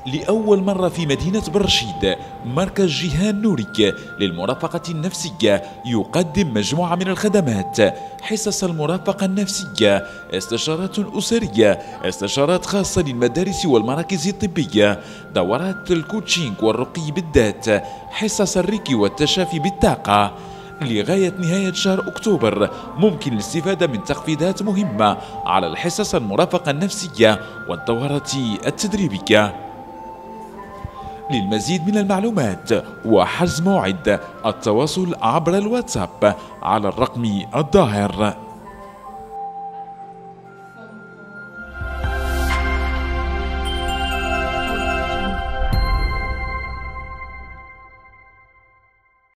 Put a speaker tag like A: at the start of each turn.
A: لأول مرة في مدينة برشيد مركز جيهان نوري للمرافقة النفسية يقدم مجموعة من الخدمات: حصص المرافقة النفسية، استشارات أسرية، استشارات خاصة للمدارس والمراكز الطبية، دورات الكوتشينج والرقي بالذات، حصص الريكي والتشافي بالطاقة. لغاية نهاية شهر أكتوبر ممكن الاستفادة من تخفيضات مهمة على الحصص المرافقة النفسية والدورات التدريبية. للمزيد من المعلومات وحجز موعد التواصل عبر الواتساب على الرقم الظاهر.